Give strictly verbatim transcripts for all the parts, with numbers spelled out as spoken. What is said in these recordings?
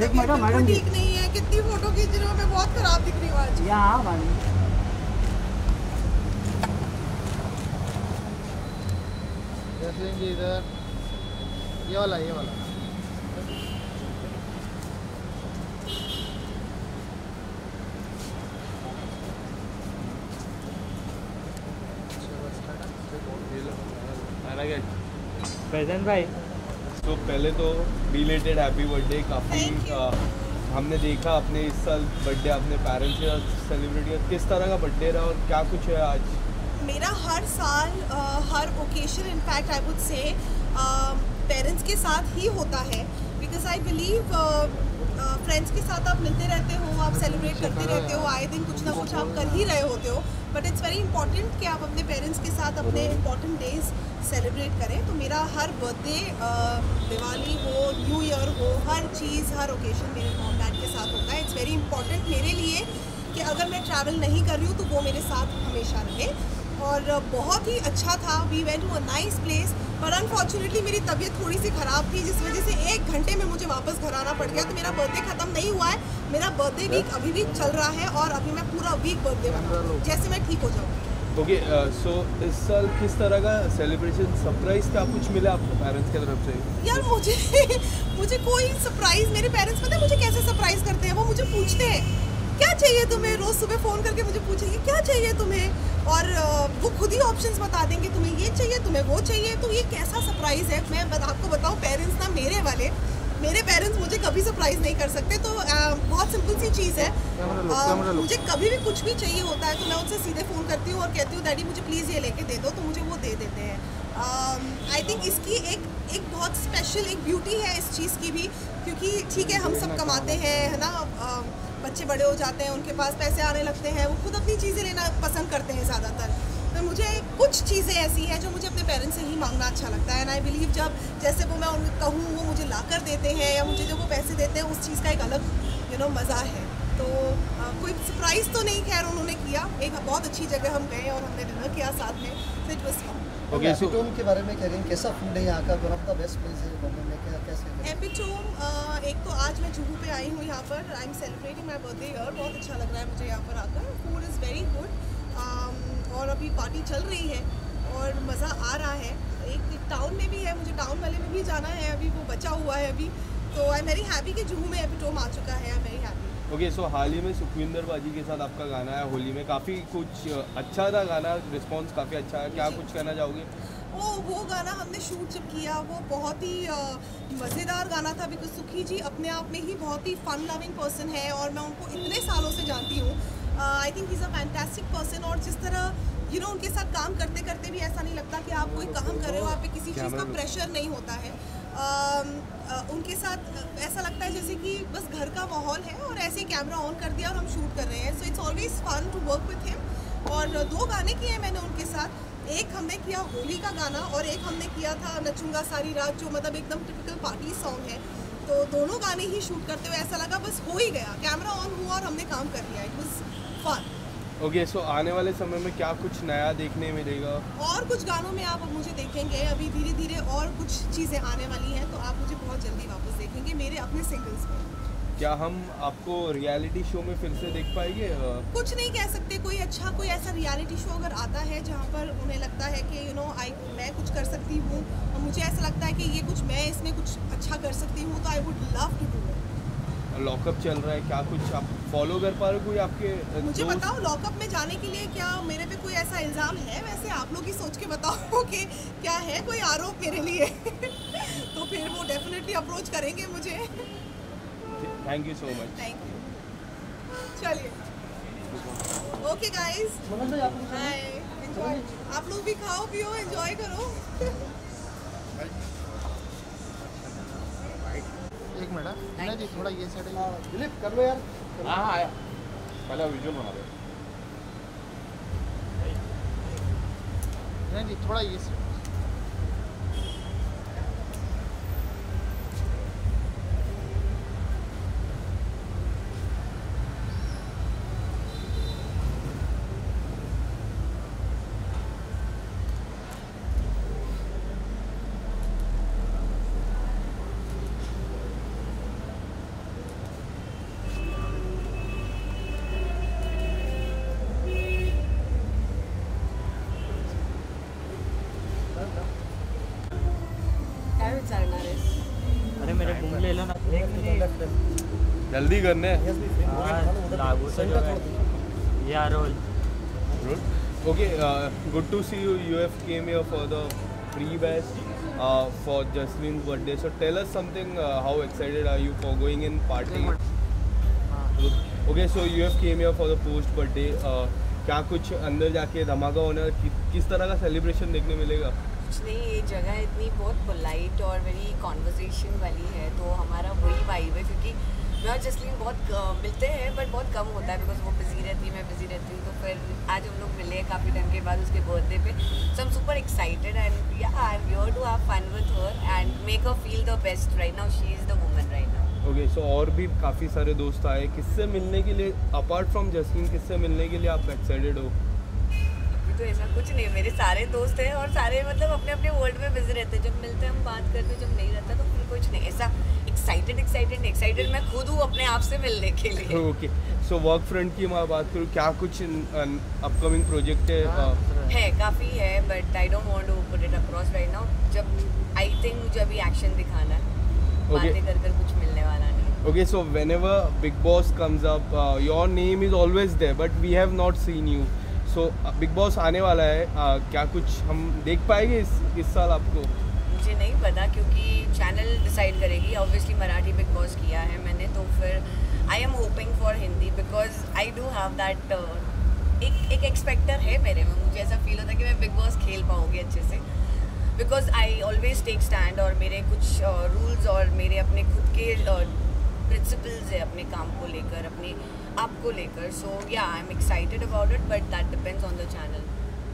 तबीयत बिल्कुल ठीक नहीं है। कितनी फोटो खींच रही हूँ मैं, बहुत खराब दिख रही हूँ आज। यहाँ जी इधर ये वाला ये वाला प्रेजेंट भाई। तो पहले तो बिलेटेड हैप्पी बर्थडे। काफ़ी हमने देखा अपने इस साल बर्थडे अपने पेरेंट्स के साथ सेलिब्रेट किया। किस तरह का बर्थडे रहा और क्या कुछ है आज? मेरा हर साल uh, हर occasion in fact I would say parents के साथ ही होता है, बिकॉज आई बिलीव फ्रेंड्स के साथ आप मिलते रहते हो, आप सेलिब्रेट करते रहते हो, आए दिन कुछ ना कुछ आप कर ही रहे होते हो, बट इट्स वेरी इंपॉर्टेंट कि आप अपने पेरेंट्स के साथ अपने इम्पॉर्टेंट डेज सेलिब्रेट करें। तो मेरा हर बर्थडे, दिवाली हो, न्यू ईयर हो, हर चीज़ हर ओकेशन मेरे मॉम डैड के साथ होता है। इट्स वेरी इंपॉर्टेंट मेरे लिए कि अगर मैं ट्रैवल नहीं कर रही हूँ तो वो मेरे साथ हमेशा रहे। और बहुत ही अच्छा था। We went to a nice place, पर अनफॉर्चुनेटली मेरी तबीयत थोड़ी सी ख़राब थी, जिस वजह से एक घंटे में मुझे वापस घर आना पड़ गया। तो मेरा बर्थडे ख़त्म नहीं हुआ है, मेरा बर्थडे वीक अभी भी चल रहा है और अभी मैं पूरा वीक बर्थडे मना रही हूँ जैसे मैं ठीक हो जाऊँगी। ओके, सो इस साल किस तरह का सेलिब्रेशन, सरप्राइज क्या कुछ मिला आपको पेरेंट्स की तरफ से? यार मुझे मुझे कोई सरप्राइज, मेरे पेरेंट्स पता है मुझे कैसे सरप्राइज करते हैं? वो मुझे पूछते हैं क्या चाहिए तुम्हें, रोज़ सुबह फ़ोन करके मुझे पूछेंगे क्या चाहिए तुम्हें, और वो खुद ही ऑप्शंस बता देंगे तुम्हें ये चाहिए तुम्हें वो चाहिए। तो ये कैसा सरप्राइज़ है? मैं आपको बताऊं, पेरेंट्स ना मेरे वाले मेरे पेरेंट्स मुझे कभी सरप्राइज़ नहीं कर सकते। तो आ, बहुत सिंपल सी चीज़ है, आ, मुझे कभी भी कुछ भी चाहिए होता है तो मैं उनसे सीधे फ़ोन करती हूँ और कहती हूँ डैडी मुझे प्लीज़ ये लेके दे दो, तो मुझे वो दे देते हैं। आई थिंक इसकी एक एक बहुत स्पेशल एक ब्यूटी है इस चीज़ की भी, क्योंकि ठीक है हम सब कमाते हैं, है ना, आ, बच्चे बड़े हो जाते हैं, उनके पास पैसे आने लगते हैं, वो खुद अपनी चीज़ें लेना पसंद करते हैं ज़्यादातर। तो मुझे कुछ चीज़ें ऐसी हैं जो मुझे अपने पेरेंट्स से ही मांगना अच्छा लगता है। एंड आई बिलीव जब जैसे वो मैं उनको कहूँ वो मुझे ला कर देते हैं या मुझे जब वो पैसे देते हैं, उस चीज़ का एक अलग यू नो मज़ा है। तो आ, कोई सरप्राइज़ तो नहीं खैर उन्होंने किया। एक बहुत अच्छी जगह हम गए और हमने डिनर किया साथ में, तो it was fun. Okay, Epitome के बारे में कह रही हैं, कैसा फूड है यहाँ का? One of the best place है बॉम्बे में, क्या कैसे? एपिटोम एक तो आज मैं जुहू पे आई हूँ, यहाँ पर I am celebrating my birthday year. बहुत अच्छा लग रहा है मुझे यहाँ पर आकर। फूड इज़ वेरी गुड और अभी पार्टी चल रही है और मज़ा आ रहा है। एक टाउन में भी है, मुझे टाउन वाले में भी जाना है, अभी वो बचा हुआ है अभी। तो आई एम वेरी हैप्पी कि जुहू में एपिटोम आ चुका है। I am very happy. Okay, so हाल ही में सुखविंदर बाजी के साथ आपका गाना है होली में, काफ़ी कुछ अच्छा था गाना, रिस्पॉन्स काफ़ी अच्छा है, क्या कुछ कहना चाहोगे? ओ वो गाना हमने शूट जब किया वो बहुत ही मज़ेदार गाना था, बिकॉज सुखी जी अपने आप में ही बहुत ही फन लविंग पर्सन है और मैं उनको इतने सालों से जानती हूँ। I think he is a fantastic person और जिस तरह यू नो उनके साथ काम करते करते भी ऐसा नहीं लगता कि आप कोई काम कर रहे हो, आप पे किसी चीज़ का प्रेशर नहीं होता है। uh, uh, उनके साथ ऐसा लगता है जैसे कि बस घर का माहौल है और ऐसे ही कैमरा ऑन कर दिया और हम शूट कर रहे हैं। So it's always fun to work with him. और दो गाने किए मैंने उनके साथ, एक हमने किया होली का गाना और एक हमने किया था नचूंगा सारी रात, जो मतलब एकदम टिपिकल पार्टी सॉन्ग है। तो दोनों गाने ही शूट करते हुए ऐसा लगा बस हो ही गया, कैमरा ऑन हुआ और हमने काम कर लिया। It was fun. Okay, so आने वाले समय में क्या कुछ नया देखने मिलेगा? और कुछ गानों में आप मुझे देखेंगे, अभी धीरे धीरे और कुछ चीज़ें आने वाली हैं, तो आप मुझे बहुत जल्दी वापस देखेंगे मेरे अपने सिंगल्स में। क्या हम आपको रियलिटी शो में फिर से देख पाएंगे? कुछ नहीं कह सकते, कोई अच्छा कोई ऐसा रियलिटी शो अगर आता है जहाँ पर उन्हें लगता है कि यू नो आई मैं कुछ कर सकती हूँ और मुझे ऐसा लगता है कि ये कुछ मैं इसमें कुछ अच्छा कर सकती हूँ, तो I would love to do it. Lockup चल रहा है, क्या कुछ आप फॉलो कर पा रहे हो? कोई आपके मुझे बताओ लॉकअप में जाने के लिए क्या मेरे पे कोई ऐसा इल्ज़ाम है? वैसे आप लोग ही सोच के बताओ कि क्या है कोई आरोप मेरे लिए तो फिर वो डेफिनेटली अप्रोच करेंगे मुझे। Thank you so much. Thank you. चलिए ओके गाइस, बाय, एंजॉय। आप लोग भी खाओ पियो एंजॉय करो। एक मिनट है जी, थोड़ा ये साइड दिलीप कर लो यार। हाँ हाँ आया, पहले विजुअल बना दो। नहीं जी, थोड़ा ये साइड। Naris. अरे मेरे घूम ले लो ना एक मिनट लेफ्ट लेफ्ट जल्दी करने यस भी फ्रेम हाँ, लागू तो जो है या role Okay, uh, good to see you. You have came here for the pre-bash uh, for Jaslin's birthday. So tell us something. Uh, how excited are you for going in party? Okay, so you have came here for the post birthday. Uh, क्या कुछ अंदर जाके धमाका होना कि, किस तरह का सेलिब्रेशन देखने मिलेगा? कुछ नहीं, ये जगह इतनी बहुत पोलाइट और वेरी कॉन्वर्सेशन वाली है, तो हमारा वही वाइब है, क्योंकि मैं और जसलीन बहुत uh, मिलते हैं बट बहुत कम होता है, बिकॉज वो बिजी रहती है, मैं बिजी रहती हूँ, तो फिर आज हम लोग मिले काफ़ी टाइम के बाद उसके बर्थडे पे. So I am super excited and yeah I am here to have fun with her and make her feel the best. Right now she is the woman right now. Okay, so और भी काफ़ी सारे दोस्त आए. किससे मिलने के लिए अपार्ट फ्रॉम जसलीन किससे मिलने के लिए आप एक्साइटेड हो? अभी तो ऐसा कुछ नहीं, मेरे सारे दोस्त हैं और सारे मतलब अपने अपने वर्ल्ड में बिजी रहते हैं. जब मिलते हैं हम बात करते हैं, जब नहीं रहता तो फिर कुछ नहीं. ऐसा एक्साइटेड एक्साइटेड एक्साइटेड मैं खुद हूँ अपने आप से मिलने के लिए. ओके, सो वर्क फ्रंट की मैं बात करूँ, क्या कुछ अपकमिंग प्रोजेक्ट है? uh, है काफ़ी है but I don't want to put it across right now. जब आई थिंक मुझे अभी एक्शन दिखाना है, बातें कर कर कुछ मिलने वाला नहीं. Okay, so whenever Big Boss comes up, uh, your name is always there, but we have not seen you. So uh, Big Boss आने वाला है, uh, क्या कुछ हम देख पाएंगे इस इस साल आपको? मुझे नहीं पता, क्योंकि चैनल डिसाइड करेगी. ऑब्वियसली मराठी बिग बॉस किया है मैंने, तो फिर I am hoping for Hindi, because I do have that एक एक एक्सपेक्टर है मेरे में. मुझे ऐसा फील होता है कि मैं बिग बॉस खेल पाऊँगी अच्छे से, because I always take stand और मेरे कुछ रूल्स uh, और मेरे अपने खुद के प्रिंसिपल्स है अपने काम को लेकर, अपने आप को लेकर. So yeah I am excited about it but that depends on the channel.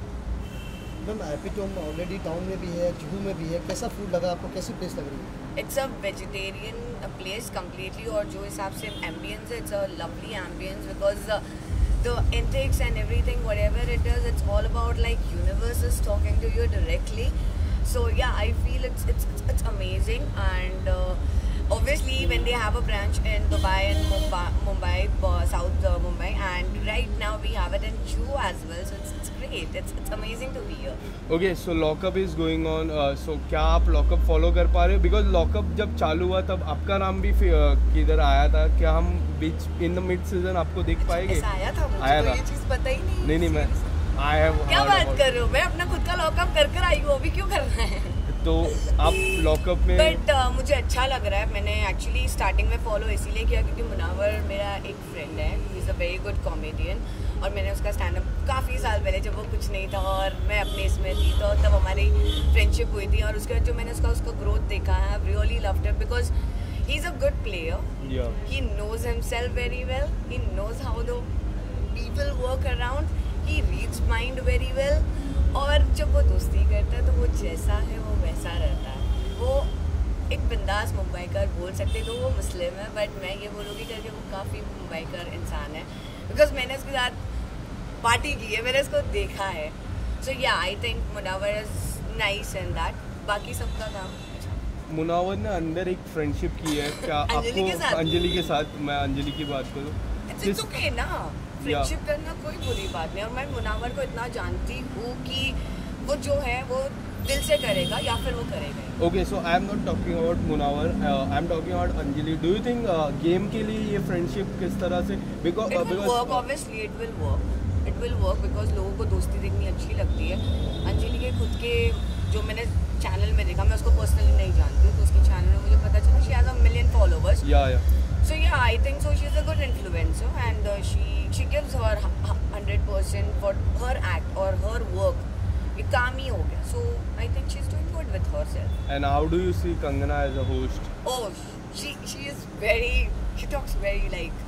Ma'am Epitome already town में भी है, जुहू में भी है, कैसा फूड लगा आपको, कैसी प्लेस लग रही है? It's a vegetarian place completely, और जो हिसाब से एम्बियंस है, it's a lovely ambience, because the intakes and everything, whatever it is, it's all about like universe is talking to you directly. So yeah, I feel it's it's it's amazing. And uh, obviously when they have a branch in Dubai and Mumbai, Mumbai uh, South uh, Mumbai, and right now we have it in Juhu as well. So it's it's great. It's it's amazing to be here. Okay, so lockup is going on. Uh, so क्या आप lockup follow कर पा रहे हो? Because lockup जब चालू हुआ तब आपका नाम भी uh, किधर आया था? क्या हम बीच in the mid season आपको देख पाएंगे? ऐसा आया था मुझे, आया तो था। ये चीज़ पता ही नहीं. नहीं नहीं मैं I have क्या heard बात about- कर रहे हो? मैं अपना खुद का लॉकअप कर कर आई हूँ, अभी क्यों करना है? तो आप लॉकअप में बट uh, मुझे अच्छा लग रहा है. मैंने एक्चुअली स्टार्टिंग में फॉलो इसीलिए किया क्योंकि मुनावर मेरा एक फ्रेंड है, he is a very good comedian, और मैंने उसका स्टैंड अप काफ़ी साल पहले जब वो कुछ नहीं था और मैं अपने इसमें थी, तो तब हमारी फ्रेंडशिप हुई थी. और उसके बाद जो मैंने उसका उसका ग्रोथ देखा है, really loved him because he is a good player. yeah. He knows himself very well. He knows how the people work around. He reads mind very well. और जब वो दोस्ती करता है तो वो जैसा है वो वैसा रहता है. वो एक बिंदास मुंबईकर बोल सकते तो वो मुस्लिम है, बट मैं ये बोलूँगी करके वो काफ़ी मुंबईकर इंसान है, बिकॉज मैंने उसके साथ पार्टी की है, मैंने उसको देखा है. So yeah I think Munawar is nice in that. बाकी सबका काम अच्छा. मुनावर ने अंदर एक फ्रेंडशिप की है क्या अंजलि के आपको? साथ? अंजलि के साथ. मैं अंजलि की बात करूँ, इट्स ओके ना, फ्रेंडशिप करना कोई बुरी बात नहीं. और मैं मुनावर को इतना जानती हूँ कि वो जो है वो दिल से करेगा या फिर वो करेगा. Okay, so I am not talking about Munawar, I am talking about Anjali. Do you think game के लिए ये फ्रेंडशिप किस तरह से? Because it will work, obviously it will work, it will work because लोगों को दोस्ती देखनी अच्छी लगती है. अंजलि के खुद के जो मैंने चैनल में देखा, मैं उसको पर्सनली नहीं जानती हूँ, तो उसके चैनल में मुझे पता चला she has a million followers. Yeah yeah So yeah, I think so. She's a good influencer, and uh, she she gives her hundred percent for her act or her work. ये काम ही हो गया. So I think she's doing good with herself. And how do you see Kangana as a host? Oh, she she is very. She talks very like.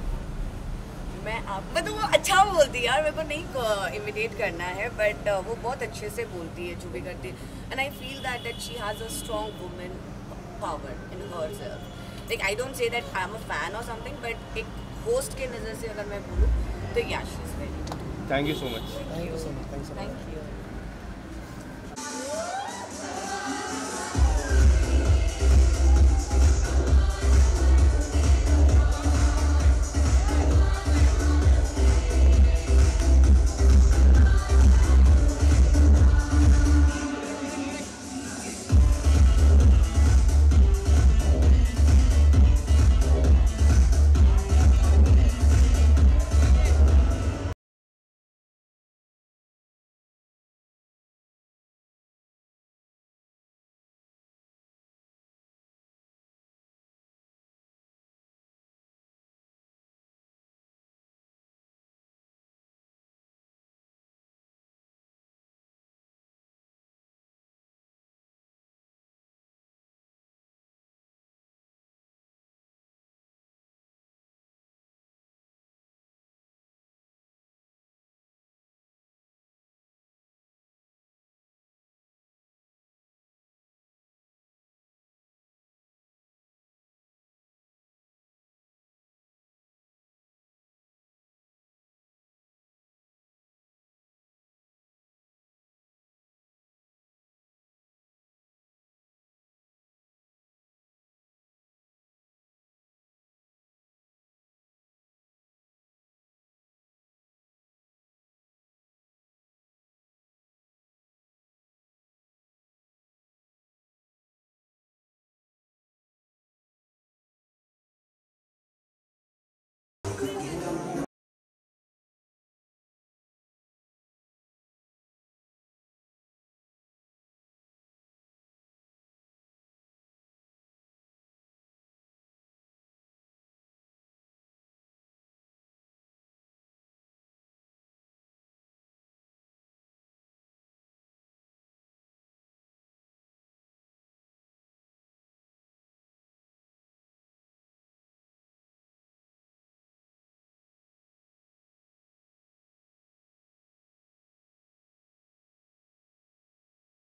मैं आप मतलब वो अच्छा बोलती है यार, मेरे को नहीं इमिटेट करना है, बट uh, वो बहुत अच्छे से बोलती है जो भी करती है. And I feel that that she has a strong woman power in herself. Like I don't say that I'm a fan or something, but एक host के नज़र से अगर मैं बोलूँ तो yeah, she's very good. Thank you so much. Thank you so much, thank you so much. Thank you.